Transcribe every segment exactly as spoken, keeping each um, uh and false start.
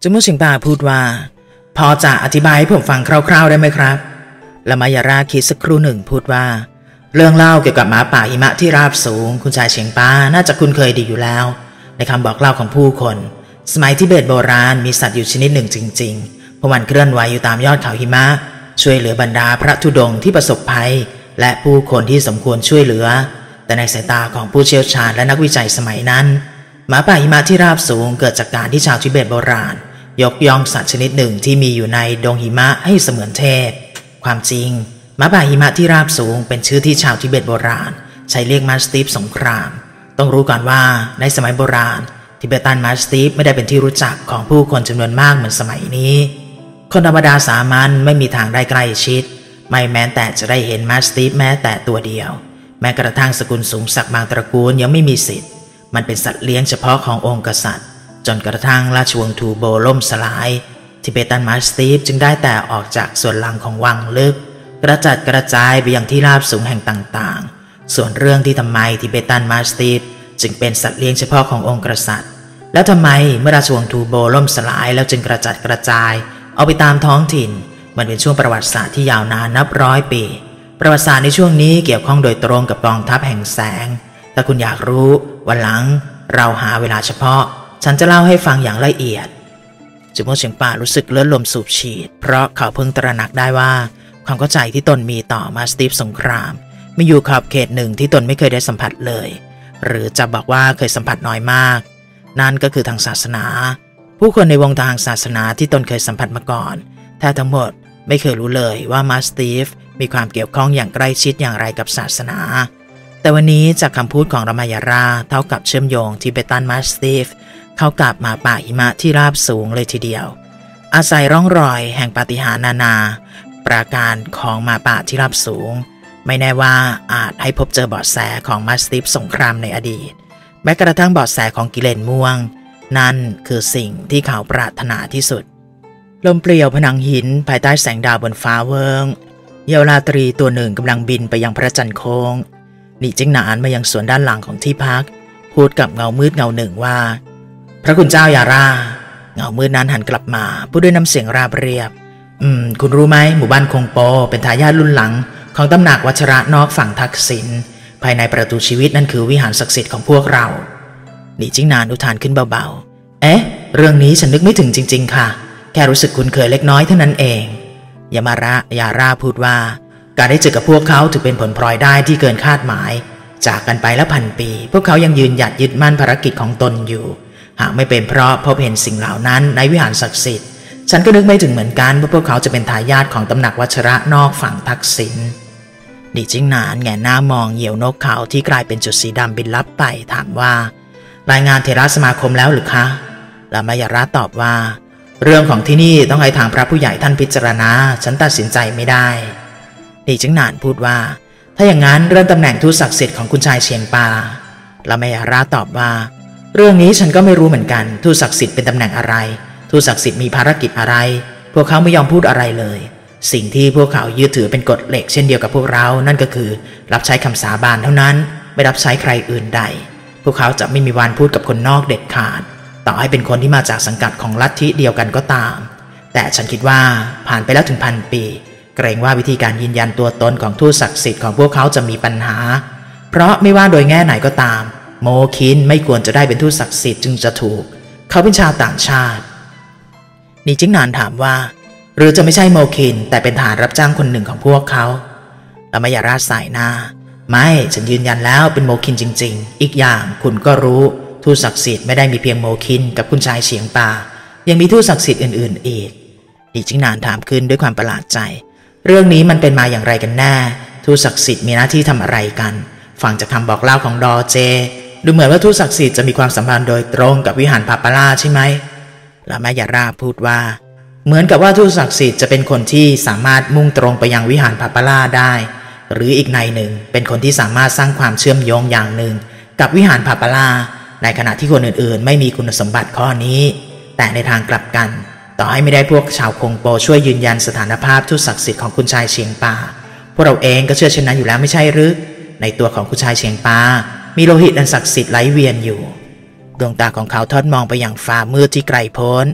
จุมุสิงปาพูดว่าพอจะอธิบายให้ผมฟังคร่าวๆได้ไหมครับละมายาราคิดสักครู่หนึ่งพูดว่าเรื่องเล่าเกี่ยวกับหมาป่าหิมะที่ราบสูงคุณชายเฉียงปาน่าจะคุ้นเคยดีอยู่แล้วในคำบอกเล่าของผู้คนสมัยทิเบตโบราณมีสัตว์อยู่ชนิดหนึ่งจริงๆพวกมันเคลื่อนไหวอยู่ตามยอดเขาหิมะช่วยเหลือบรรดาพระธุดงค์ที่ประสบภัยและผู้คนที่สมควรช่วยเหลือแต่ในสายตาของผู้เชี่ยวชาญและนักวิจัยสมัยนั้นหมาป่าหิมะที่ราบสูงเกิดจากการที่ชาวทิเบตโบราณยกย่องสัตว์ชนิดหนึ่งที่มีอยู่ในดงหิมะให้เสมือนเทพความจริงหมาป่าหิมะที่ราบสูงเป็นชื่อที่ชาวทิเบตโบราณใช้เรียกมาสติฟสงครามต้องรู้ก่อนว่าในสมัยโบราณทิเบตันมาสติฟไม่ได้เป็นที่รู้จักของผู้คนจำนวนมากเหมือนสมัยนี้คนธรรมดาสามัญไม่มีทางได้ใกล้ชิดไม่แม้แต่จะได้เห็นมาสติฟแม้แต่ตัวเดียวแม้กระทั่งสกุลสูงศักดิ์บางตระกูลยังไม่มีสิทธิ์มันเป็นสัตว์เลี้ยงเฉพาะขององค์กษัตริย์จนกระทั่งราชวงศ์ทูโบล่มสลายทิเบตันมาสติฟจึงได้แต่ออกจากส่วนหลังของวังลึกกระจัดกระจายไปยังที่ราบสูงแห่งต่างๆส่วนเรื่องที่ทำไมทิเบตันมาสติฟจึงเป็นสัตว์เลี้ยงเฉพาะขององค์กษัตริย์แล้วทำไมเมื่อราชวงศ์ทูโบล่มสลายแล้วจึงกระจัดกระจายเอาไปตามท้องถิ่นมันเป็นช่วงประวัติศาสตร์ที่ยาวนานนับร้อยปีประวัติศาสตร์ในช่วงนี้เกี่ยวข้องโดยตรงกับกองทัพแห่งแสงถ้าคุณอยากรู้วันหลังเราหาเวลาเฉพาะฉันจะเล่าให้ฟังอย่างละเอียดจุโมเฉียงป่ารู้สึกเลือดลมสูบฉีดเพราะเขาเพิ่งตระหนักได้ว่าความเข้าใจที่ตนมีต่อมาสติฟสงครามมีอยู่ขอบเขตหนึ่งที่ตนไม่เคยได้สัมผัสเลยหรือจะบอกว่าเคยสัมผัสน้อยมากนั่นก็คือทางศาสนาผู้คนในวงทางศาสนาที่ตนเคยสัมผัสมาก่อนแทบทั้งหมดไม่เคยรู้เลยว่ามาสติฟมีความเกี่ยวข้องอย่างใกล้ชิดอย่างไรกับศาสนาแต่วันนี้จากคำพูดของรามายาราเท่ากับเชื่อมโยงทิเบตันมาสติฟเข้ากับหมาป่าหิมะที่ราบสูงเลยทีเดียวอาศัยร่องรอยแห่งปาฏิหาริย์นานาปราการของหมาป่าที่ราบสูงไม่แน่ว่าอาจให้พบเจอเบาะแสของมาสติฟสงครามในอดีตแม้กระทั่งเบาะแสของกิเลนม่วงนั่นคือสิ่งที่เขาปรารถนาที่สุดลมเปลี่ยวผนังหินภายใต้แสงดาวบนฟ้าเวิงเยาวราตรีตัวหนึ่งกำลังบินไปยังพระจันทร์โค้งหลี่จิ้งหนานมายังสวนด้านหลังของที่พักพูดกับเงามืดเงาหนึ่งว่าพระคุณเจ้ายาราเงามืดนั้นหันกลับมาพูดด้วยน้ำเสียงราบเรียบอืมคุณรู้ไหมหมู่บ้านคงโปเป็นทายาทรุ่นหลังของตำหนักวัชระนอกฝั่งทักษิณภายในประตูชีวิตนั่นคือวิหารศักดิ์สิทธิ์ของพวกเราหลี่จิ้งหนานอุทานขึ้นเบาๆเอ๊ะเรื่องนี้ฉันนึกไม่ถึงจริงๆค่ะแค่รู้สึกคุ้นเคยเล็กน้อยเท่านั้นเองยามาระยาราพูดว่าการได้เจอกับพวกเขาถือเป็นผลพลอยได้ที่เกินคาดหมายจากกันไปแล้วพันปีพวกเขายังยืนหยัดยึดมั่นภารกิจของตนอยู่หากไม่เป็นเพราะพบเห็นสิ่งเหล่านั้นในวิหารศักดิ์สิทธิ์ฉันก็นึกไม่ถึงเหมือนกันว่าพวกเขาจะเป็นทายาทของตำหนักวัชระนอกฝั่งทักษิณหลี่จิ้งหนานแงนหน้ามองเหยี่ยวนกเขาที่กลายเป็นจุดสีดำบินลับไปถามว่ารายงานเทระสมาคมแล้วหรือคะลามายาระตอบว่าเรื่องของที่นี่ต้องให้ทางพระผู้ใหญ่ท่านพิจารณาฉันตัดสินใจไม่ได้หลี่จิ้งหนานพูดว่าถ้าอย่างนั้นเรื่องตำแหน่งทูตศักดิ์สิทธิ์ของคุณชายเฉียงปาลามายาระตอบว่าเรื่องนี้ฉันก็ไม่รู้เหมือนกันทูตศักดิ์สิทธิ์เป็นตำแหน่งอะไรทูตศักดิ์สิทธิ์มีภารกิจอะไรพวกเขาไม่ยอมพูดอะไรเลยสิ่งที่พวกเขายึดถือเป็นกฎเหล็กเช่นเดียวกับพวกเรานั่นก็คือรับใช้คำสาบานเท่านั้นไม่รับใช้ใครอื่นใดพวกเขาจะไม่มีวันพูดกับคนนอกเด็ดขาดต่อให้เป็นคนที่มาจากสังกัดของลัทธิเดียวกันก็ตามแต่ฉันคิดว่าผ่านไปแล้วถึงพันปีเกรงว่าวิธีการยืนยันตัวตนของทูตศักดิ์สิทธิ์ของพวกเขาจะมีปัญหาเพราะไม่ว่าโดยแง่ไหนก็ตามโมคินไม่ควรจะได้เป็นทูตศักดิ์สิทธิ์จึงจะถูกเขาเป็นชาวต่างชาตินี่จิ้งหนานถามว่าหรือจะไม่ใช่โมคินแต่เป็นทหารรับจ้างคนหนึ่งของพวกเขาแล้วมายาราสายหน้าไม่ฉันยืนยันแล้วเป็นโมคินจริงๆอีกอย่างคุณก็รู้ทูตศักดิ์สิทธิ์ไม่ได้มีเพียงโมคินกับคุณชายเฉียงปายังมีทูตศักดิ์สิทธิ์อื่นๆอีกนี่จิ้งหนานถามขึ้นด้วยความประหลาดใจเรื่องนี้มันเป็นมาอย่างไรกันแน่ทูตศักดิ์สิทธิ์มีหน้าที่ทำอะไรกันฟังจากคำบอกเล่าของดอเจดูเหมือนว่าทูตศักดิ์สิทธิ์จะมีความสัมพันธ์โดยตรงกับวิหารพาปาล่าใช่ไหมลามายาราพูดว่าเหมือนกับว่าทูตศักดิ์สิทธิ์จะเป็นคนที่สามารถมุ่งตรงไปยังวิหารพาปาล่าได้หรืออีกในหนึ่งเป็นคนที่สามารถสร้างความเชื่อมโยงอย่างหนึ่งกับวิหารพาปาล่าในขณะที่คนอื่นๆไม่มีคุณสมบัติข้อนี้แต่ในทางกลับกันต่อให้ไม่ได้พวกชาวคงโปช่วยยืนยันสถานภาพทูตศักดิ์สิทธิ์ของคุณชายเฉียงปาพวกเราเองก็เชื่อเช่นนั้นอยู่แล้วไม่ใช่หรือในตัวของคุณชายเฉียงปามีโลหิตอันศักดิ์สิทธิ์ไหลเวียนอยู่ดวงตาของเขาทอดมองไปอย่างฟ้ามืดที่ไกลโพ้น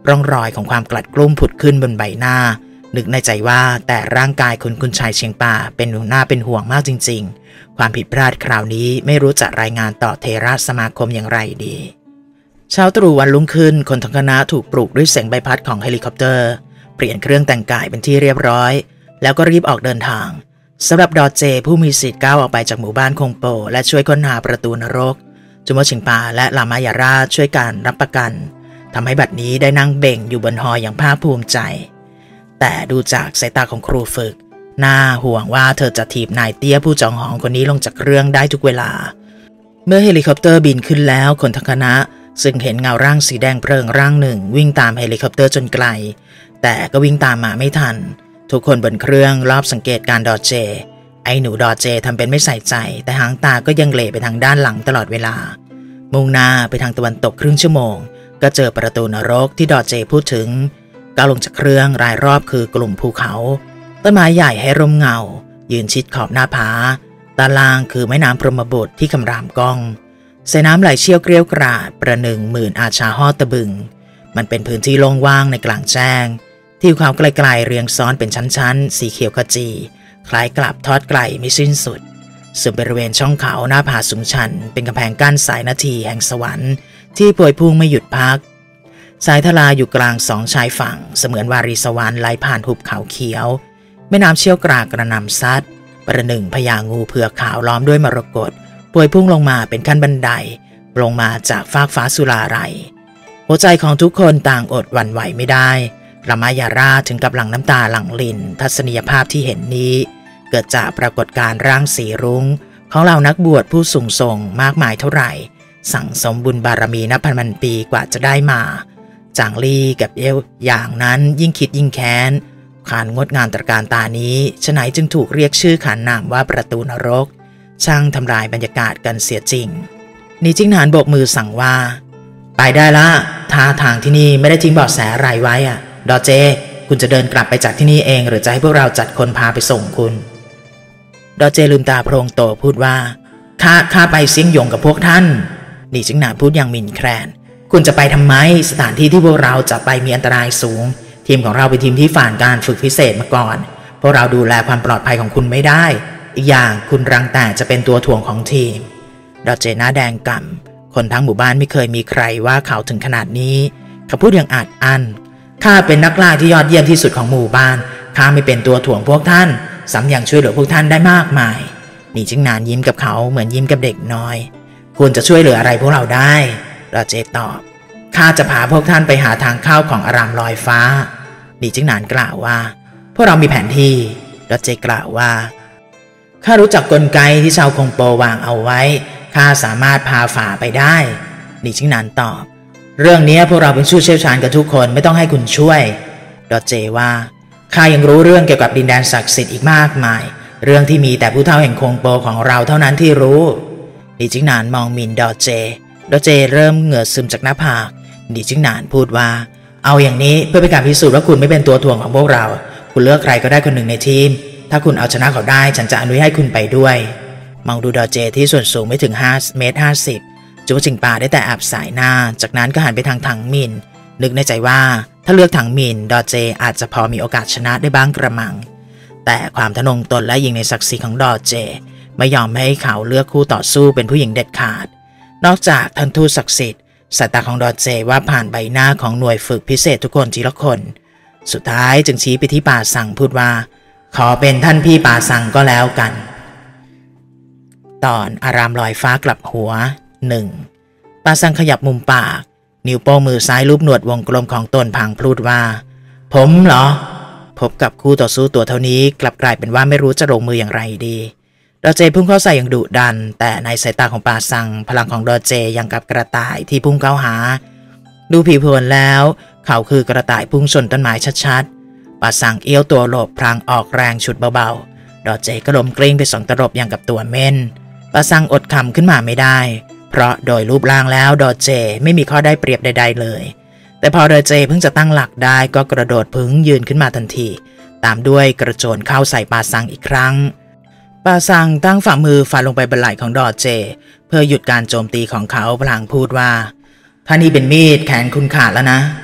ร่องรอยของความกลัดกลุ้มผุดขึ้นบนใบหน้านึกในใจว่าแต่ร่างกายคุณคุณชายเชียงป่าเป็นหน้าเป็นห่วงมากจริงๆความผิดพลาดคราวนี้ไม่รู้จะรายงานต่อเทระสมาคมอย่างไรดีเช้าตรู่วันรุ่งขึ้นคนทั้งคณะถูกปลุกด้วยเสียงใบพัดของเฮลิคอปเตอร์เปลี่ยนเครื่องแต่งกายเป็นที่เรียบร้อยแล้วก็รีบออกเดินทางสำหรับดอเจผู้มีสิทธิ์ก้าวออกไปจากหมู่บ้านคงโปและช่วยค้นหาประตูนรกจุโมชิงปาและลามายาราช่วยการรับประกันทำให้บัดนี้ได้นั่งเบ่งอยู่บนฮออย่างภาคภูมิใจแต่ดูจากสายตาของครูฝึกน่าห่วงว่าเธอจะถีบนายเตี้ยผู้จองหองคนนี้ลงจากเครื่องได้ทุกเวลาเมื่อเฮลิคอปเตอร์บินขึ้นแล้วคนทั้งคณะซึ่งเห็นเงาร่างสีแดงเพลิงร่างหนึ่งวิ่งตามเฮลิคอปเตอร์จนไกลแต่ก็วิ่งตามมาไม่ทันทุกคนบนเครื่องรอบสังเกตการดอเจไอ้หนูดอเจทำเป็นไม่ใส่ใจแต่หางตาก็ยังเหลไปทางด้านหลังตลอดเวลามุ่งหน้าไปทางตะวันตกครึ่งชั่วโมงก็เจอประตูนรกที่ดอเจพูดถึงก้าวลงจากเครื่องรายรอบคือกลุ่มภูเขาต้นไม้ใหญ่ให้ร่มเงายืนชิดขอบหน้าผาตาล่างคือแม่น้ำพรหมบุตรที่คำรามก้องสายน้ำไหลเชี่ยวเกลียวกราดประหนึ่งหมื่นอาชาฮอดตะบึงมันเป็นพื้นที่โล่งว่างในกลางแจ้งทิวเขาไกลๆเรียงซ้อนเป็นชั้นๆสีเขียวขจีคล้ายกลับทอดไกลไม่สิ้นสุดส่วนบริเวณช่องเขาหน้าผาสูงชันเป็นกำแพงกั้นสายนาทีแห่งสวรรค์ที่พวยพุ่งไม่หยุดพักสายทลาอยู่กลางสองชายฝั่งเสมือนวารีสวรรค์ไหลผ่านหุบเขาเขียวแม่น้ำเชี่ยวกรากกระหน่ำซัดประหนึ่งพญางูเผือกขาวล้อมด้วยมรกตพวยพุ่งลงมาเป็นขั้นบันไดลงมาจากฟากฟ้าสุราไรหัวใจของทุกคนต่างอดหวั่นไหวไม่ได้รามายาราถึงกับหลั่งน้ำตาหลั่งลินทัศนียภาพที่เห็นนี้เกิดจากปรากฏการณ์ร่างสีรุ้งของเหล่านักบวชผู้สูงส่งมากมายเท่าไหร่สั่งสมบุญบารมีนับพันพันปีกว่าจะได้มาจางลี่กับเอวอย่างนั้นยิ่งคิดยิ่งแค้นขานงดงามตระการตานี้ฉะไหนจึงถูกเรียกชื่อขานนามว่าประตูนรกช่างทำลายบรรยากาศกันเสียจริงนี่จิ้งหนานโบกมือสั่งว่าไปได้ละท่าทางที่นี่ไม่ได้ทิ้งเบาะแสอะไรไว้อะดอเจคุณจะเดินกลับไปจากที่นี่เองหรือจะให้พวกเราจัดคนพาไปส่งคุณดอเจลืมตาโพลงโตพูดว่าข้าข้าไปเสี่ยงหยงกับพวกท่านนี่จิ้งหนานพูดอย่างหมิ่นแคลนคุณจะไปทำไมสถานที่ที่พวกเราจะไปมีอันตรายสูงทีมของเราเป็นทีมที่ผ่านการฝึกพิเศษมาก่อนพวกเราดูแลความปลอดภัยของคุณไม่ได้อีกอย่างคุณรังแต่จะเป็นตัวถ่วงของทีมดอเจหน้าแดงกำ่ำคนทั้งหมู่บ้านไม่เคยมีใครว่าเขาถึงขนาดนี้เขาพูดอย่างอาจอั้นข้าเป็นนักล่าที่ยอดเยี่ยมที่สุดของหมู่บ้านข้าไม่เป็นตัวถ่วงพวกท่านซ้ำยังช่วยเหลือพวกท่านได้มากมายนี่จิ้งหนานยิ้มกับเขาเหมือนยิ้มกับเด็กน้อยคุณจะช่วยเหลืออะไรพวกเราได้ดอเจตอบข้าจะพาพวกท่านไปหาทางเข้าของอารามลอยฟ้านี่จิ้งหนานกล่าวว่าพวกเรามีแผนที่ดอเจกล่าวว่าข้ารู้จักกลไกที่ชาวคงโปวางเอาไว้ข้าสามารถพาฝ่าไปได้นี่จิ้งหนานตอบเรื่องนี้พวกเราเป็นผู้เชี่ยวชาญกันทุกคนไม่ต้องให้คุณช่วยดอเจว่าข้ายังรู้เรื่องเกี่ยวกับดินแดนศักดิ์สิทธิ์อีกมากมายเรื่องที่มีแต่ผู้เฒ่าแห่งคงโปของเราเท่านั้นที่รู้นี่จิ้งหนานมองมินดอเจดอเจเริ่มเหงื่อซึมจากหน้าผากนี่จิ้งหนานพูดว่าเอาอย่างนี้เพื่อเป็นการพิสูจน์ว่าคุณไม่เป็นตัวถ่วงของพวกเราคุณเลือกใครก็ได้คนหนึ่งในทีมถ้าคุณเอาชนะเขาได้ฉันจะอนุญาตให้คุณไปด้วยมองดูดอเจที่ส่วนสูงไม่ถึงห้าเมตรห้าสิบจูจิงปาได้แต่อาบสายหน้าจากนั้นก็หันไปทางถังมินนึกในใจว่าถ้าเลือกถังมินดอเจอาจจะพอมีโอกาสชนะได้บ้างกระมังแต่ความทะนงตนและยิงในศักดิ์ศรีของดอเจไม่ยอมให้เขาเลือกคู่ต่อสู้เป็นผู้หญิงเด็ดขาดนอกจากท่านทูตศักดิ์สิทธิ์สายตาของดอเจว่าผ่านใบหน้าของหน่วยฝึกพิเศษทุกคนทีละคนสุดท้ายจึงชี้ไปที่ป่าสังพูดว่าขอเป็นท่านพี่ป่าสังก็แล้วกันตอนอารามลอยฟ้ากลับหัวหนึ่งป่าสังขยับมุมปากนิ้วโป้งมือซ้ายลูบหนวดวงกลมของตนพางพลูดว่าผมเหรอพบกับคู่ต่อสู้ตัวเท่านี้กลับกลายเป็นว่าไม่รู้จะลงมืออย่างไรดีดอเจพุ่งเข้าใส่อย่างดุดันแต่ในสายตาของป่าสังพลังของดอเจยังกับกระต่ายที่พุ่งเข้าหาดูผิวเผินแล้วเขาคือกระต่ายพุ่งชนต้นไม้ชัดๆป่าสังเอี้ยวตัวหลบพลางออกแรงฉุดเบาๆดอเจก็ล้มกลิ้งไปสองตลบอย่างกับตัวเม่นป่าสังอดคำขึ้นมาไม่ได้เพราะโดยรูปร่างแล้วดอเจไม่มีข้อได้เปรียบใดๆเลยแต่พอดอเจเพิ่งจะตั้งหลักได้ก็กระโดดพึงยืนขึ้นมาทันทีตามด้วยกระโจนเข้าใส่ป่าสังอีกครั้งป่าสังตั้งฝ่ามือฟาดลงไปบนไหล่ของดอเจเพื่อหยุดการโจมตีของเขาพลางพูดว่าถ้านี่เป็นมีดแขนคุณขาดแล้วนะ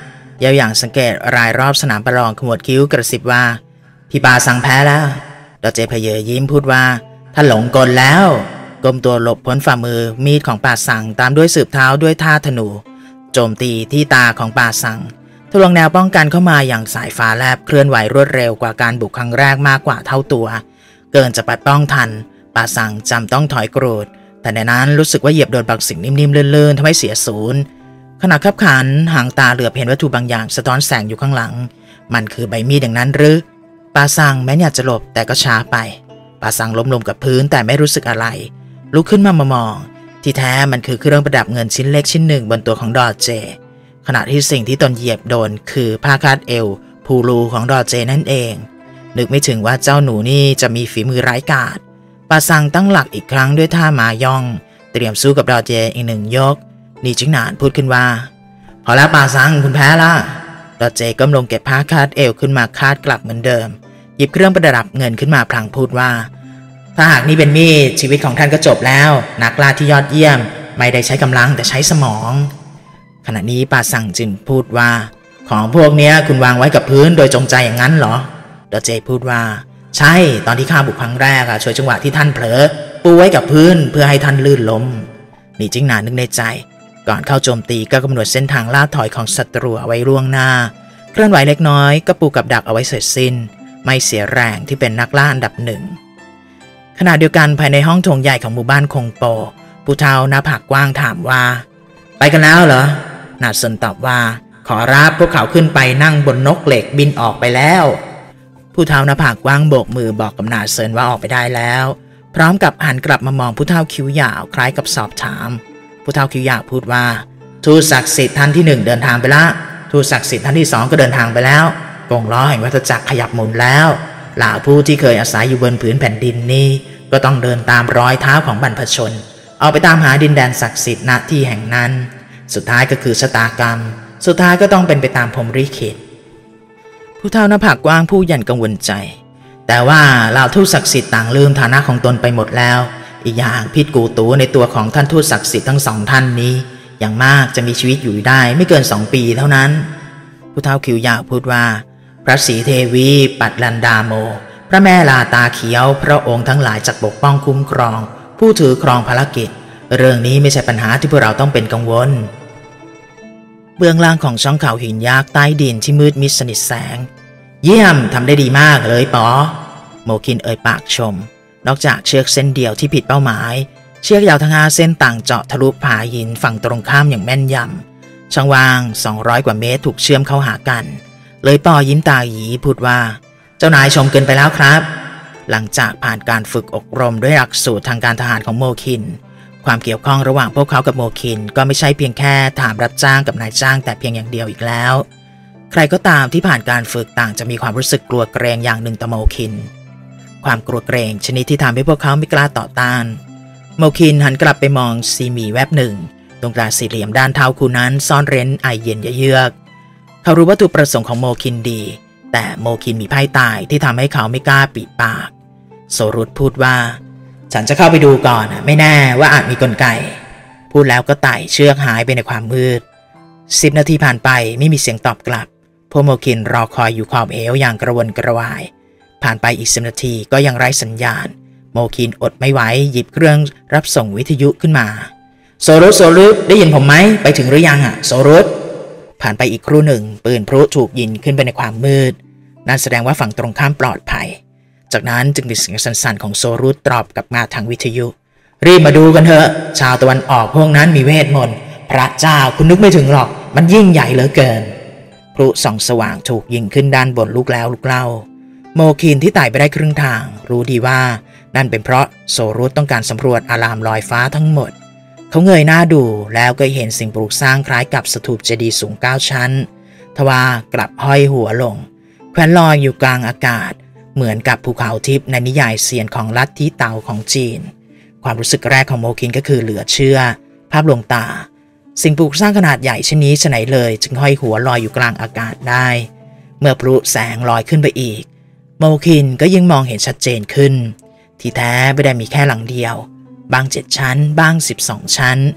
เยาวอย่างสังเกตรายรอบสนามประลองขมวดคิ้วกระซิบว่าพี่ปาสั่งแพ้แล้วดอเจเพเยอยิ้มพูดว่าท่านหลงกลแล้วก้มตัวหลบพ้นฝ่ามือมีดของป่าสั่งตามด้วยสืบเท้าด้วยท่าธนูโจมตีที่ตาของป่าสั่งทะลวงแนวป้องกันเข้ามาอย่างสายฟ้าแลบเคลื่อนไหวรวดเร็วกว่าการบุกครั้งแรกมากกว่าเท่าตัวเกินจะปัดป้องทันป่าสั่งจำต้องถอยกรูดแต่ในนั้นรู้สึกว่าเหยียบโดนบางสิ่งนิ่มๆเลื่อนๆทำให้เสียศูนย์ขณะขับขันหางตาเหลือบเห็นวัตถุบางอย่างสะท้อนแสงอยู่ข้างหลังมันคือใบมีดอย่างนั้นหรือป่าสั่งแม้อยากจะหลบแต่ก็ช้าไปป่าสั่งล้มลงกับพื้นแต่ไม่รู้สึกอะไรลุกขึ้นมามองที่แท้มันคือเครื่องประดับเงินชิ้นเล็กชิ้นหนึ่งบนตัวของดอเจขณะที่สิ่งที่ตนเหยียบโดนคือผ้าคาดเอวพูลูของดอเจนั่นเองนึกไม่ถึงว่าเจ้าหนูนี่จะมีฝีมือร้ายกาจป่าสั่งตั้งหลักอีกครั้งด้วยท่ามาย่องเตรียมสู้กับดอเจอีกหนึ่งยกนี่จิงหนานพูดขึ้นว่าพอแล้วป่าสั่งคุณแพ้ละดอเจก้มลงเก็บผ้าคาดเอวขึ้นมาคาดกลับเหมือนเดิมหยิบเครื่องประดับเงินขึ้นมาพลางพูดว่าถ้าหากนี่เป็นมีดชีวิตของท่านก็จบแล้วนักล่าที่ยอดเยี่ยมไม่ได้ใช้กำลังแต่ใช้สมองขณะนี้ป่าสั่งจึงพูดว่าของพวกนี้คุณวางไว้กับพื้นโดยจงใจอย่างนั้นเหรอดอเจพูดว่าใช่ตอนที่ข้าบุกครั้งแรกอะช่วยจังหวะที่ท่านเผลอปูไว้กับพื้นเพื่อให้ท่านลื่นล้มนี่จิ้งหนานึกในใจก่อนเข้าโจมตีก็กำหนดเส้นทางล่าถอยของศัตรูเอาไว้ล่วงหน้าเคลื่อนไหวเล็กน้อยก็ปูกับดักเอาไว้เสร็จสิ้นไม่เสียแรงที่เป็นนักล่าอันดับหนึ่งขณะเดียวกันภายในห้องโถงใหญ่ของหมู่บ้านคงโปผู้เฒ่าหน้าผากกว้างถามว่าไปกันแล้วเหรอนาซนตอบว่าขอรับพวกเขาขึ้นไปนั่งบนนกเหล็กบินออกไปแล้วผู้เฒ่าหน้าผากกว้างโบกมือบอกกับนาเซินว่าออกไปได้แล้วพร้อมกับหันกลับมามองผู้เฒ่าคิ้วยาวคล้ายกับสอบถามผู้เฒ่าคิ้วยาวพูดว่าทูตศักดิ์สิทธิ์ท่านที่หนึ่งเดินทางไปแล้วทูตศักดิ์สิทธิ์ท่านที่สองก็เดินทางไปแล้วกงล้อแห่งวัฏจักรขยับหมุนแล้วเหล่าผู้ที่เคยอาศัยอยู่บนผืนแผ่นดินนี้ก็ต้องเดินตามรอยเท้าของบรรพชนออกไปตามหาดินแดนศักดิ์สิทธิ์ณที่แห่งนั้นสุดท้ายก็คือชะตากรรมสุดท้ายก็ต้องเป็นไปตามพรหมลิขิตผู้เฒ่าหน้าผากกว้างผู้ยันกังวลใจแต่ว่าเหล่าทูตศักดิ์สิทธิ์ต่างลืมฐานะของตนไปหมดแล้วอีกอย่างพิษกูตูในตัวของท่านทูตศักดิ์สิทธิ์ทั้งสองท่านนี้อย่างมากจะมีชีวิตอยู่ได้ไม่เกินสองปีเท่านั้นผู้เฒ่าคิ้วยาวพูดว่าพระศรีเทวีปัตลันดาโมพระแม่ลาตาเขียวพระองค์ทั้งหลายจักปกป้องคุ้มครองผู้ถือครองภารกิจเรื่องนี้ไม่ใช่ปัญหาที่พวกเราต้องเป็นกังวลเบื้องล่างของช่องเขาหินยักษ์ใต้ดินที่มืดมิดสนิทแสงเยี่ยมทำได้ดีมากเลยป๋อโมคินเอ่ยปากชมนอกจากเชือกเส้นเดียวที่ผิดเป้าหมายเชือกยาวทั้งห้าเส้นต่างเจาะทะลุผาหินฝั่งตรงข้ามอย่างแม่นยำช่องว่างสองร้อยกว่าเมตรถูกเชื่อมเข้าหากันเลยปอยิ้มตาหยีพูดว่าเจ้านายชมเกินไปแล้วครับหลังจากผ่านการฝึกอบรมด้วยหลักสูตรทางการทหารของโมคินความเกี่ยวข้องระหว่างพวกเขากับโมคินก็ไม่ใช่เพียงแค่ถามรับจ้างกับนายจ้างแต่เพียงอย่างเดียวอีกแล้วใครก็ตามที่ผ่านการฝึกต่างจะมีความรู้สึกกลัวเกรงอย่างหนึ่งต่อโมคินความกลัวเกรงชนิดที่ทำให้พวกเขาไม่กล้าต่อต้านโมคินหันกลับไปมองซีหมีแวบหนึ่งตรงกลางสี่เหลี่ยมด้านเท้าคู่นั้นซ่อนเร้นไอเย็นเยือกเขารู้วัตถุประสงค์ของโมคินดีแต่โมคินมีไพ่ตายที่ทำให้เขาไม่กล้าปิดปากโซรุตพูดว่าฉันจะเข้าไปดูก่อนไม่แน่ว่าอาจมีกลไกพูดแล้วก็ไต่เชือกหายไปในความมืดสิบนาทีผ่านไปไม่มีเสียงตอบกลับพวกโมคินรอคอยอยู่ขอบเหวอย่างกระวนกระวายผ่านไปอีกสิบนาทีก็ยังไร้สัญญาณโมคินอดไม่ไหวหยิบเครื่องรับส่งวิทยุขึ้นมาโซรุตโซรุตได้ยินผมไหมไปถึงหรือยังอ่ะโซรุตผ่านไปอีกครู่หนึ่งปืนพลุถูกยิงขึ้นไปในความมืดนั่นแสดงว่าฝั่งตรงข้ามปลอดภัยจากนั้นจึงมีเสียงสั่นๆของโซรุตตอบกลับมาทางวิทยุรีบมาดูกันเถอะชาวตะวันออกพวกนั้นมีเวทมนต์พระเจ้าคุณนึกไม่ถึงหรอกมันยิ่งใหญ่เหลือเกินพลุส่องสว่างถูกยิงขึ้นด้านบนลูกแล้วลูกเล่าโมคินที่ไต่ไปได้ครึ่งทางรู้ดีว่านั่นเป็นเพราะโซรุตต้องการสำรวจอารามลอยฟ้าทั้งหมดเขาเงยหน้าดูแล้วก็เห็นสิ่งปลูกสร้างคล้ายกับสถูปเจดีย์สูงเก้าชั้นทว่ากลับห้อยหัวลงแขวนลอยอยู่กลางอากาศเหมือนกับภูเขาทิพย์ในนิยายเซียนของลัทธิเตาของจีนความรู้สึกแรกของโมคินก็คือเหลือเชื่อภาพลวงตาสิ่งปลูกสร้างขนาดใหญ่เช่นนี้ฉะไหนเลยจึงห้อยหัวลอยอยู่กลางอากาศได้เมื่อพลุแสงลอยขึ้นไปอีกโมคินก็ยิ่งมองเห็นชัดเจนขึ้นที่แท้ไม่ได้มีแค่หลังเดียวบางเจ็ดชั้นบ้างสิบสองชั้น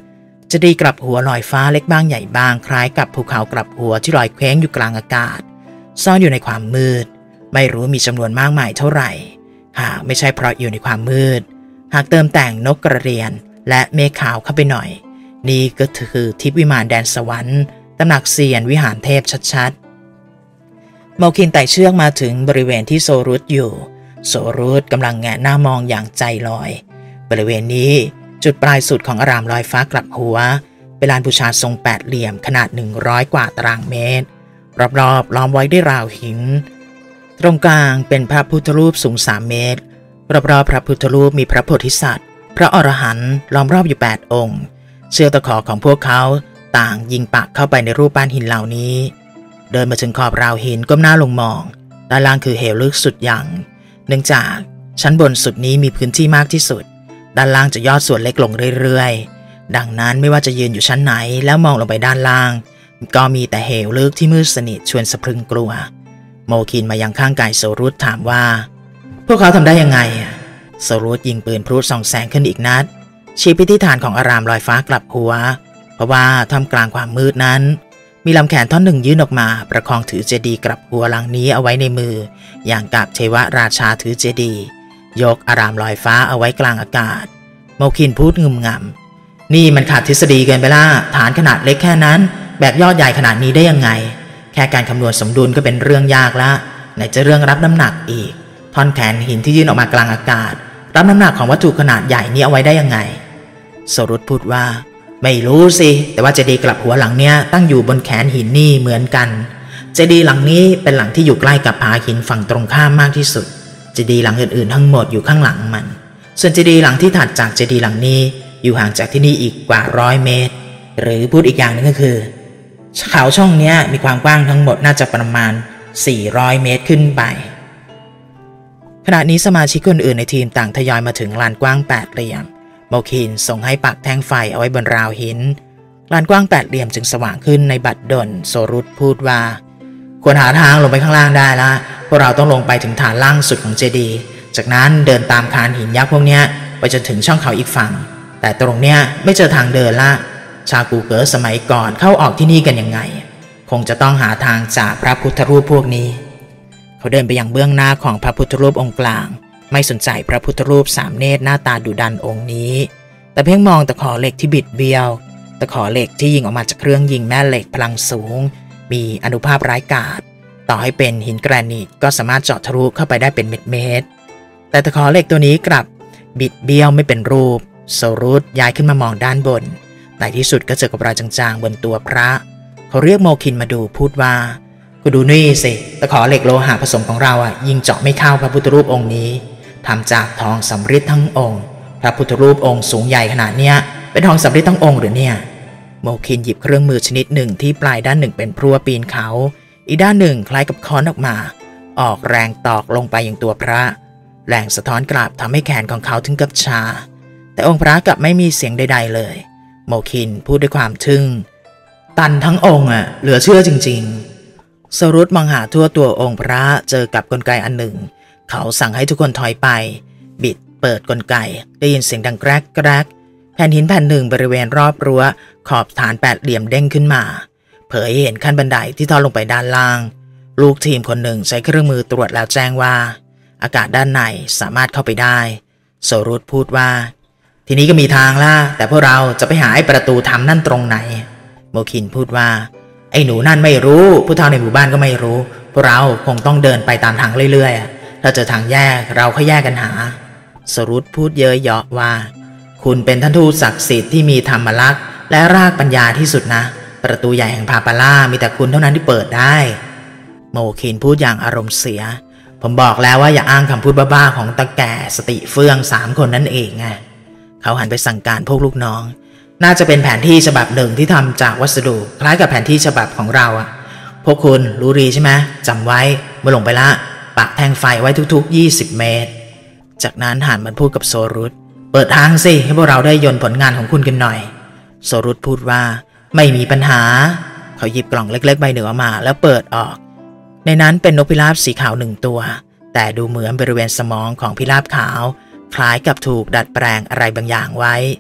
เจดีย์กลับหัวลอยฟ้าเล็กบ้างใหญ่บ้างคล้ายกับภูเขากลับหัวที่ลอยเคว้งอยู่กลางอากาศซ่อนอยู่ในความมืดไม่รู้มีจำนวนมากมายเท่าไหร่หากไม่ใช่เพราะอยู่ในความมืดหากเติมแต่งนกกระเรียนและเมฆขาวเข้าไปหน่อยนี่ก็คือทิพย์วิมานแดนสวรรค์ตำหนักเซียนวิหารเทพชัดๆโมคินไต่เชือกมาถึงบริเวณที่โซรุสอยู่โซรุสกำลังแงะหน้ามองอย่างใจลอยบริเวณนี้จุดปลายสุดของอารามลอยฟ้ากลับหัวเป็นลานบูชาทรงแปดเหลี่ยมขนาดหนึ่งร้อยกว่าตารางเมตรรอบๆล้อมไว้ด้วยราวหินตรงกลางเป็นพระพุทธรูปสูงสามเมตรรอบๆพระพุทธรูปมีพระโพธิสัตว์พระอรหันต์ล้อมรอบอยู่แปดองค์เชือกตะขอของพวกเขาต่างยิงปักเข้าไปในรูปปั้นหินเหล่านี้เดินมาถึงขอบราวหินก้มหน้าลงมองด้านล่างคือเหวลึกสุดอย่างเนื่องจากชั้นบนสุดนี้มีพื้นที่มากที่สุดด้านล่างจะยอดส่วนเล็กลงเรื่อยๆดังนั้นไม่ว่าจะยืนอยู่ชั้นไหนแล้วมองลงไปด้านล่างก็มีแต่เหวลึกที่มืดสนิทชวนสะพรึงกลัวโมคินมายังข้างกายโซรุสถามว่าพวกเขาทำได้ยังไงโซรุสยิงปืนพลุส่องแสงขึ้นอีกนัดชี้ไปที่ฐานของอารามลอยฟ้ากลับหัวเพราะว่าท่ามกลางความมืดนั้นมีลำแขนท่อนหนึ่งยื่นออกมาประคองถือเจดีย์กลับหัวหลังนี้เอาไว้ในมืออย่างกับเทวราชาถือเจดีย์ยกอารามลอยฟ้าเอาไว้กลางอากาศโมคินพูดงึมงำนี่มันขาดทฤษฎีเกินไปละฐานขนาดเล็กแค่นั้นแบกยอดใหญ่ขนาดนี้ได้ยังไงแค่การคำนวณสมดุลก็เป็นเรื่องยากละไหนจะเรื่องรับน้ำหนักอีกท่อนแขนหินที่ยื่นออกมากลางอากาศรับน้ำหนักของวัตถุขนาดใหญ่นี้เอาไว้ได้ยังไงโซรุสพูดว่าไม่รู้สิแต่ว่าเจดีย์กลับหัวหลังเนี้ยตั้งอยู่บนแขนหินนี่เหมือนกันเจดีย์หลังนี้เป็นหลังที่อยู่ใกล้กับผาหินฝั่งตรงข้ามมากที่สุดเจดีย์หลังอื่นๆทั้งหมดอยู่ข้างหลังมันส่วนเจดีย์หลังที่ถัดจากเจดีย์หลังนี้อยู่ห่างจากที่นี่อีกกว่าร้อยเมตรหรือพูดอีกอย่างนึงก็คือเขาช่องนี้มีความกว้างทั้งหมดน่าจะประมาณสี่ร้อยเมตรขึ้นไปขณะนี้สมาชิกคนอื่นในทีมต่างทยอยมาถึงลานกว้างแปดเหลี่ยมโมคินส่งให้ปักแท่งไฟเอาไว้บนราวหินลานกว้างแปดเหลี่ยมจึงสว่างขึ้นในบัดดลโซรุสพูดว่าควรหาทางลงไปข้างล่างได้ละพวกเราต้องลงไปถึงฐานล่างสุดของเจดีย์จากนั้นเดินตามคานหินยักษ์พวกนี้ไปจนถึงช่องเขาอีกฝั่งแต่ตรงเนี้ยไม่เจอทางเดินละชาวกูเก๋อสมัยก่อนเข้าออกที่นี่กันยังไงคงจะต้องหาทางจากพระพุทธรูปพวกนี้เขาเดินไปยังเบื้องหน้าของพระพุทธรูปองค์กลางไม่สนใจพระพุทธรูปสามเนตรหน้าตาดุดันองค์นี้แต่เพ่งมองตะขอเหล็กที่บิดเบี้ยวตะขอเหล็กที่ยิงออกมาจากเครื่องยิงแม่เหล็กพลังสูงมีอานุภาพร้ายกาจต่อให้เป็นหินแกรนิตก็สามารถเจาะทะลุเข้าไปได้เป็นเม็ดๆแต่ตะขอเหล็กตัวนี้กลับบิดเบี้ยวไม่เป็นรูปโซรุสย้ายขึ้นมามองด้านบนในที่สุดก็เจอกับรอยจางๆบนตัวพระเขาเรียกโมคินมาดูพูดว่ากูดูนี่สิตะขอเหล็กโลหะผสมของเราอ่ะยิงเจาะไม่เข้าพระพุทธรูปองค์นี้ทำจากทองสำริดทั้งองค์พระพุทธรูปองค์สูงใหญ่ขนาดเนี้ยเป็นทองสำริดทั้งองค์หรือเนี่ยโมคินหยิบเครื่องมือชนิดหนึ่งที่ปลายด้านหนึ่งเป็นพลั่วปีนเขาอีกด้านหนึ่งคล้ายกับค้อนออกมาออกแรงตอกลงไปยังตัวพระแรงสะท้อนกลับทำให้แขนของเขาถึงกับชาแต่องค์พระกลับไม่มีเสียงใดๆเลยโมคินพูดด้วยความทึ่งตันทั้งองค์อ่ะเหลือเชื่อจริงๆโซรุสมองหาทั่วตัวองค์พระเจอกับกลไกอันหนึ่งเขาสั่งให้ทุกคนถอยไปบิดเปิดกลไกได้ยินเสียงดังแกรกแกรกแผ่นหินแผ่นหนึ่งบริเวณรอบรั้วขอบฐานแปดเหลี่ยมเด้งขึ้นมาเผยเห็นขั้นบันไดที่ทอดลงไปด้านล่างลูกทีมคนหนึ่งใช้เครื่องมือตรวจแล้วแจ้งว่าอากาศด้านในสามารถเข้าไปได้โซรุสพูดว่าทีนี้ก็มีทางล่ะแต่พวกเราจะไปหาไอ้ประตูทำนั่นตรงไหนโมคินพูดว่าไอ้หนูนั่นไม่รู้ผู้เฒ่าในหมู่บ้านก็ไม่รู้พวกเราคงต้องเดินไปตามทางเรื่อยๆถ้าเจอทางแยกเราค่อยแยกกันหาโซรุสพูดเย้ยเยาะว่าคุณเป็นท่านทูตศักดิ์สิทธิ์ที่มีธรรมลักษณ์และรากปัญญาที่สุดนะประตูใหญ่แห่งพาปาล่ามีแต่คุณเท่านั้นที่เปิดได้โมคินพูดอย่างอารมณ์เสียผมบอกแล้วว่าอย่าอ้างคำพูดบ้าๆของตาแก่สติเฟื่องสามคนนั่นเองไงเขาหันไปสั่งการพวกลูกน้องน่าจะเป็นแผนที่ฉบับหนึ่งที่ทำจากวัสดุคล้ายกับแผนที่ฉบับของเราอะพวกคุณรู้ดีใช่ไหมจำไว้เมื่อลงไปละปักแทงไฟไว้ทุกๆยี่สิบเมตรจากนั้นหันมาพูดกับโซรุสเปิดทางสิให้พวกเราได้ยนต์ผลงานของคุณกันหน่อยโซรุสพูดว่าไม่มีปัญหาเขาหยิบกล่องเล็กๆใบหนึ่งออกมาแล้วเปิดออกในนั้นเป็นนกพิราบสีขาวหนึ่งตัวแต่ดูเหมือนบริเวณสมองของพิราบขาวคล้ายกับถูกดัดแปลงอะไรบางอย่างไว้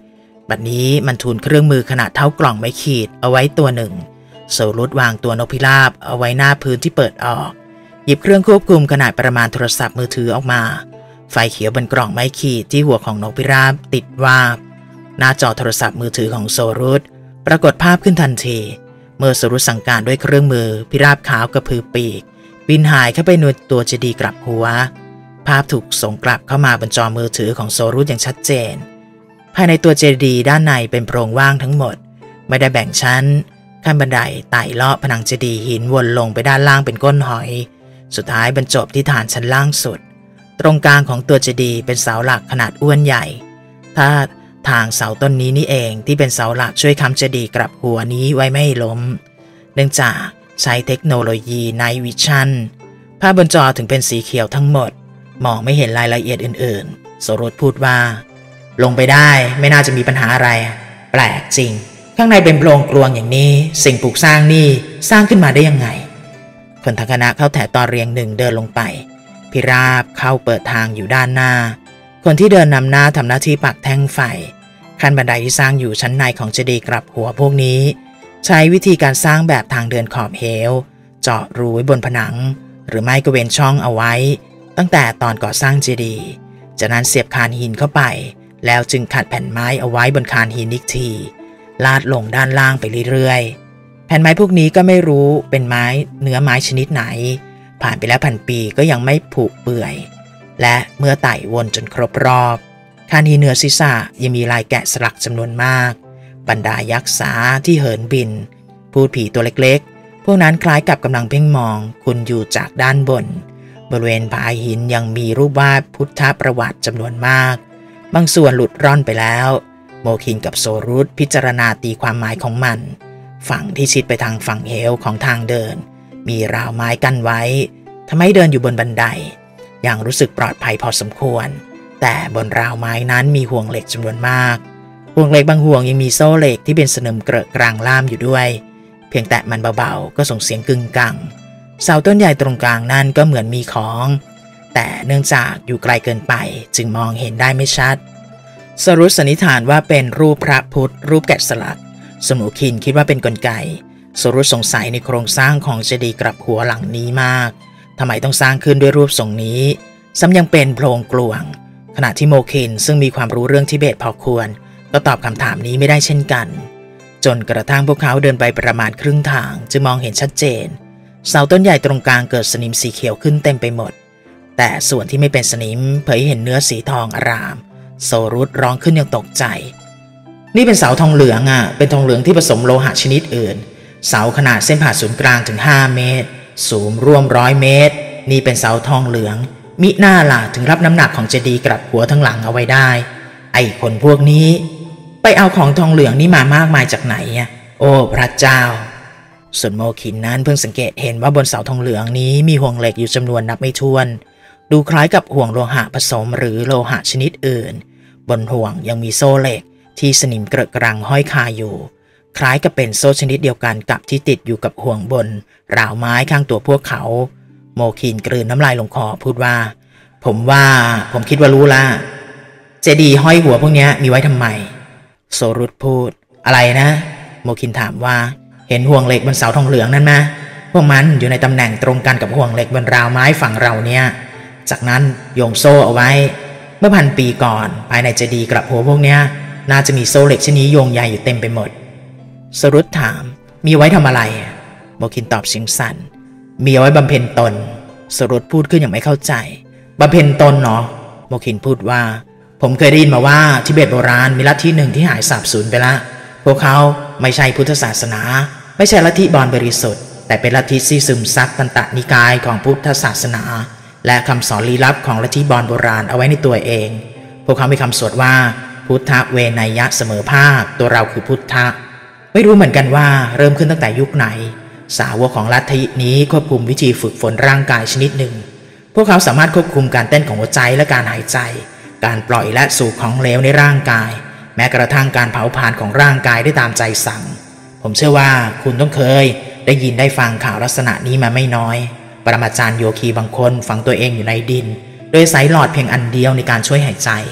บัดนี้มันทูลเครื่องมือขนาดเท่ากล่องไม้ขีดเอาไว้ตัวหนึ่งโซรุสวางตัวนกพิราบเอาไว้หน้าพื้นที่เปิดออกหยิบเครื่องควบคุมขนาดประมาณโทรศัพท์มือถือออกมาไฟเขียวบนกล่องไม้ขีดที่หัวของนกพิราบติดวาบหน้าจอโทรศัพท์มือถือของโซรุสปรากฏภาพขึ้นทันทีเมื่อโซรุสสั่งการด้วยเครื่องมือพิราบขาวกระพือปีกบินหายเข้าไปในตัวเจดีย์กลับหัวภาพถูกส่งกลับเข้ามาบนจอมือถือของโซรุสอย่างชัดเจนภายในตัวเจดีย์ด้านในเป็นโพรงว่างทั้งหมดไม่ได้แบ่งชั้นขั้นบันไดไต่เลาะผนังเจดีย์หินวนลงไปด้านล่างเป็นก้นหอยสุดท้ายบรรจบที่ฐานชั้นล่างสุดตรงกลางของตัวเจดีย์เป็นเสาหลักขนาดอ้วนใหญ่ถ้าทางเสาต้นนี้นี่เองที่เป็นเสาหลักช่วยค้ำเจดีย์กลับหัวนี้ไว้ไม่ให้ล้มเนื่องจากใช้เทคโนโลยี Night Vision ภาพบนจอถึงเป็นสีเขียวทั้งหมดมองไม่เห็นรายละเอียดอื่นๆโซรุสพูดว่าลงไปได้ไม่น่าจะมีปัญหาอะไรแปลกจริงข้างในเป็นโพรงกลวงอย่างนี้สิ่งปลูกสร้างนี่สร้างขึ้นมาได้ยังไงคนทั้งคณะเข้าแถวตอนเรียงหนึ่งเดินลงไปพิราบเข้าเปิดทางอยู่ด้านหน้าคนที่เดินนำหน้าทำหน้าที่ปักแท่งไฟขั้นบันไดที่สร้างอยู่ชั้นในของเจดีย์กลับหัวพวกนี้ใช้วิธีการสร้างแบบทางเดินขอบเหวเจาะรูไว้บนผนังหรือไม่ก็เว้นช่องเอาไว้ตั้งแต่ตอนก่อสร้างเจดีย์จากนั้นเสียบคานหินเข้าไปแล้วจึงขัดแผ่นไม้เอาไว้บนคานหินอีกทีลาดลงด้านล่างไปเรื่อยๆแผ่นไม้พวกนี้ก็ไม่รู้เป็นไม้เนื้อไม้ชนิดไหนผ่านไปแล้วพันปีก็ยังไม่ผุเปื่อยและเมื่อไต่วนจนครบรอบคานหินเหนือศีรษะยังมีลายแกะสลักจำนวนมากบรรดายักษ์สาที่เหินบินพูดผีตัวเล็กๆพวกนั้นคล้ายกับกำลังเพ่งมองคุณอยู่จากด้านบนบริเวณผาหินยังมีรูปวาดพุทธประวัติจำนวนมากบางส่วนหลุดร่อนไปแล้วโมคินกับโซรุสพิจารณาตีความหมายของมันฝั่งที่ชิดไปทางฝั่งเหวของทางเดินมีราวไม้กั้นไว้ทำให้เดินอยู่บนบันไดอย่างรู้สึกปลอดภัยพอสมควรแต่บนราวไม้นั้นมีห่วงเหล็กจำนวนมากห่วงเหล็กบางห่วงยังมีโซ่เหล็กที่เป็นสนิมเกลอะกลางล่ามอยู่ด้วยเพียงแต่มันเบาๆก็ส่งเสียงกึ่งกังเสาต้นใหญ่ตรงกลางนั่นก็เหมือนมีของแต่เนื่องจากอยู่ไกลเกินไปจึงมองเห็นได้ไม่ชัดโซรุสสันนิษฐานว่าเป็นรูปพระพุทธรูปแกะสลักสมุคินคิดว่าเป็นกลไกโซรุสสงสัยในโครงสร้างของเจดีย์กลับหัวหลังนี้มากทำไมต้องสร้างขึ้นด้วยรูปทรงนี้ซ้ำยังเป็นโพรงกลวงขณะที่โมคินซึ่งมีความรู้เรื่องทิเบตพอควรก็ตอบคำถามนี้ไม่ได้เช่นกันจนกระทั่งพวกเขาเดินไปประมาณครึ่งทางจึงมองเห็นชัดเจนเสาต้นใหญ่ตรงกลางเกิดสนิมสีเขียวขึ้นเต็มไปหมดแต่ส่วนที่ไม่เป็นสนิมเผยเห็นเนื้อสีทองอารามโซรุสร้องขึ้นอย่างตกใจนี่เป็นเสาทองเหลืองอ่ะเป็นทองเหลืองที่ผสมโลหะชนิดอื่นเสาขนาดเส้นผ่าศูนย์กลางถึงห้าเมตรสูงร่วมร้อยเมตรนี่เป็นเสาทองเหลืองมิหน้าล่ะถึงรับน้ำหนักของเจดีย์กลับหัวทั้งหลังเอาไว้ได้ไอ้คนพวกนี้ไปเอาของทองเหลืองนี่มามากมายจากไหนอ่ะโอ้พระเจ้าส่วนโมคินนั้นเพิ่งสังเกตเห็นว่าบนเสาทองเหลืองนี้มีห่วงเหล็กอยู่จำนวนนับไม่ถ้วนดูคล้ายกับห่วงโลหะผสมหรือโลหะชนิดอื่นบนห่วงยังมีโซ่เหล็กที่สนิมเกลอะกรังห้อยคาอยู่คล้ายกับเป็นโซ่ชนิดเดียวกันกับที่ติดอยู่กับห่วงบนราวไม้ข้างตัวพวกเขาโมคินกลืนน้ำลายลงคอพูดว่าผมว่าผมคิดว่ารู้ละเจดีย์ห้อยหัวพวกนี้มีไว้ทำไมโซรุสพูดอะไรนะโมคินถามว่าเห็นห่วงเหล็กบนเสาทองเหลืองนั่นไหมพวกมันอยู่ในตำแหน่งตรงกันกับห่วงเหล็กบนราวไม้ฝั่งเราเนี่ยจากนั้นโยงโซ่เอาไว้เมื่อพันปีก่อนภายในเจดีย์กลับหัวพวกนี้น่าจะมีโซ่เหล็กชนิดโยงใยอยู่เต็มไปหมดโซรุสถามมีไว้ทำอะไรโมคินตอบเสียงสั่นมีเอาไว้บำเพ็ญตนโซรุสพูดขึ้นอย่างไม่เข้าใจบำเพ็ญตนเนาะโมคินพูดว่าผมเคยได้ยินมาว่าทิเบตโบราณมีลัทธิหนึ่งที่หายสาบสูญไปละพวกเขาไม่ใช่พุทธศาสนาไม่ใช่ลัทธิบอนบริสุทธิ์แต่เป็นลัทธิที่ซึมซับตันตนิกายของพุทธศาสนาและคำสอนลี้ลับของลัทธิบอนโบราณเอาไว้ในตัวเองพวกเขามีคำสวดว่าพุทธเวไนยะเสมอภาคตัวเราคือพุทธะไม่รู้เหมือนกันว่าเริ่มขึ้นตั้งแต่ยุคไหนสาวกของลัทธินี้ควบคุมวิธีฝึกฝนร่างกายชนิดหนึ่งพวกเขาสามารถควบคุมการเต้นของหัวใจและการหายใจการปล่อยและสูบของเหลวในร่างกายแม้กระทั่งการเผาผลาญของร่างกายได้ตามใจสั่งผมเชื่อว่าคุณต้องเคยได้ยินได้ฟังข่าวลักษณะนี้มาไม่น้อยปรมาจารย์โยคีบางคนฝังตัวเองอยู่ในดินโดยใส่หลอดเพียงอันเดียวในการช่วยหายใจ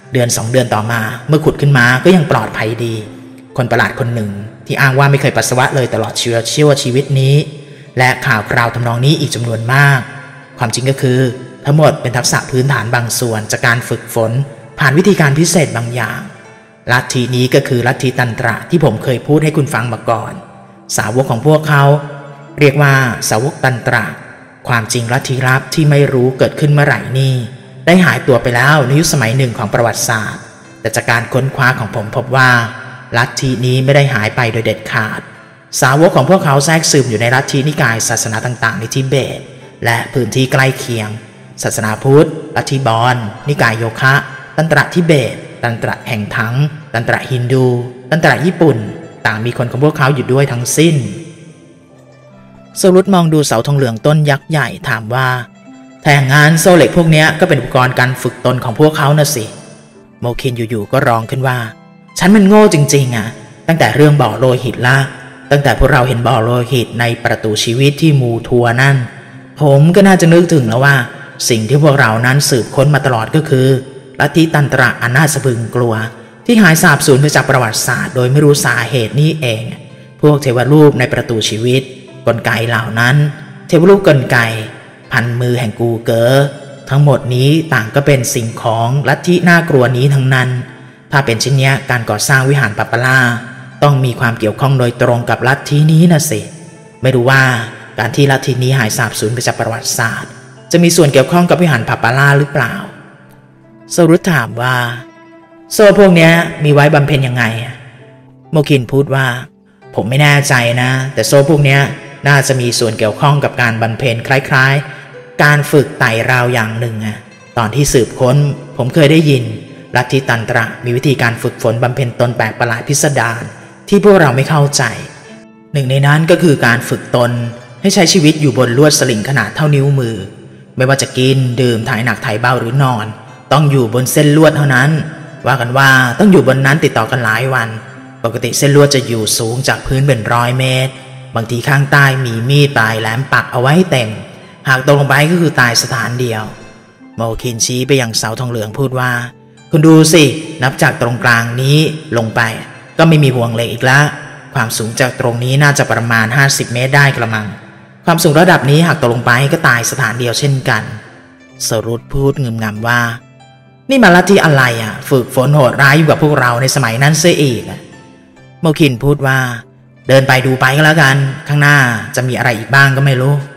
เดือนสองเดือนต่อมาเมื่อขุดขึ้นมาก็ยังปลอดภัยดีคนประหลาดคนหนึ่งที่อ้างว่าไม่เคยปัสสาวะเลยตลอดชีวิตชั่วชีวิตนี้และข่าวคราวทำนองนี้อีกจำนวนมากความจริงก็คือทั้งหมดเป็นทักษะพื้นฐานบางส่วนจากการฝึกฝนผ่านวิธีการพิเศษบางอย่างลัทธินี้ก็คือลัทธิตันตระที่ผมเคยพูดให้คุณฟังมาก่อนสาวกของพวกเขาเรียกว่าสาวกตันตระความจริงลัทธิลับที่ไม่รู้เกิดขึ้นเมื่อไหร่นี่ได้หายตัวไปแล้วในยุคสมัยหนึ่งของประวัติศาสตร์แต่จากการค้นคว้าของผมพบว่าลัทธินี้ไม่ได้หายไปโดยเด็ดขาดสาวกของพวกเขาแทรกซึมอยู่ในลัทธินิกายศาสนาต่างๆในทิเบตและพื้นที่ใกล้เคียงศาสนาพุทธลัทธิบอนนิกายโยคะตันตระทิเบตตันตระแห่งถังตันตระฮินดูตันตระญี่ปุ่นต่างมีคนของพวกเขาอยู่ด้วยทั้งสิ้นโซรุตมองดูเสาทองเหลืองต้นยักษ์ใหญ่ถามว่าถ้าอย่างนั้นโซ่เหล็กพวกนี้ก็เป็นอุปกรณ์การฝึกตนของพวกเขาน่ะสิโมคินอยู่ๆก็ร้องขึ้นว่าฉันมันโง่จริงๆอ่ะตั้งแต่เรื่องบ่อโลหิตละตั้งแต่พวกเราเห็นบ่อโลหิตในประตูชีวิตที่มูทัวนั่นผมก็น่าจะนึกถึงแล้วว่าสิ่งที่พวกเรานั้นสืบค้นมาตลอดก็คือลัทธิตันตระอันน่าสะพรึงกลัวที่หายสาบสูญไปจากประวัติศาสตร์โดยไม่รู้สาเหตุนี่เองพวกเทวรูปในประตูชีวิตกลไกเหล่านั้นเทวรูปกลไกพันมือแห่งกูเกอทั้งหมดนี้ต่างก็เป็นสิ่งของลัทธิน่ากลัวนี้ทั้งนั้นถ้าเป็นเช่นนี้การก่อสร้างวิหารปาปาล่าต้องมีความเกี่ยวข้องโดยตรงกับลัทธินี้นะสิไม่รู้ว่าการที่ลัทธินี้หายสาบสูญไปจากประวัติศาสตร์จะมีส่วนเกี่ยวข้องกับวิหารปาปาล่าหรือเปล่าโซรุตถามว่าโซ่พวกนี้มีไว้บำเพ็ญยังไงโมคินพูดว่าผมไม่แน่ใจนะแต่โซ่พวกนี้น่าจะมีส่วนเกี่ยวข้องกับการบำเพ็ญคล้ายๆการฝึกไต่ราวอย่างหนึ่งอะตอนที่สืบค้นผมเคยได้ยินลัทธิตันตระมีวิธีการฝึกฝนบำเพ็ญตนแปลกประหลาดพิสดารที่พวกเราไม่เข้าใจหนึ่งในนั้นก็คือการฝึกตนให้ใช้ชีวิตอยู่บนลวดสลิงขนาดเท่านิ้วมือไม่ว่าจะกินดื่มถ่ายหนักถ่ายเบาหรือนอนต้องอยู่บนเส้นลวดเท่านั้นว่ากันว่าต้องอยู่บนนั้นติดต่อกันหลายวันปกติเส้นลวดจะอยู่สูงจากพื้นเป็นร้อยเมตรบางทีข้างใต้มีมีดปลายแหลมปักเอาไว้เต็มหากตกลงไปก็คือตายสถานเดียวโมคินชี้ไปยังเสาทองเหลืองพูดว่าคุณดูสินับจากตรงกลางนี้ลงไปก็ไม่มีห่วงเหล็กอีกแล้วความสูงจากตรงนี้น่าจะประมาณห้าสิบเมตรได้กระมังความสูงระดับนี้หากตกลงไปก็ตายสถานเดียวเช่นกันสรุตพูดงึมงำว่านี่มาลัทธิอะไรอ่ะฝึกฝนโหดร้ายอยู่กับพวกเราในสมัยนั้นเสียอีกโมคินพูดว่าเดินไปดูไปก็แล้วกันข้างหน้าจะมีอะไรอีกบ้างก็ไม่รู้